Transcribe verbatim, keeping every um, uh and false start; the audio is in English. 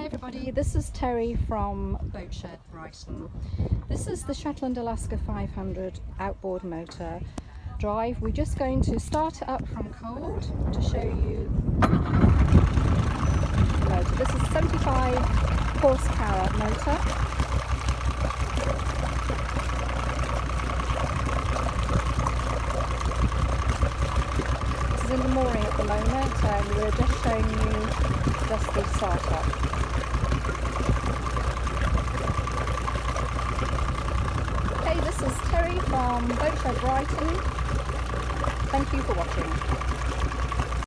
everybody, this is Terry from Boatshed, Brighton. This is the Shetland Alaska five hundred outboard motor drive. We're just going to start it up from cold to show you the motor. This is a seventy-five horsepower motor. This is in the mooring at the moment and we're just showing you just the startup. Okay, this is Terry from Boatshed, Brighton. Thank you for watching.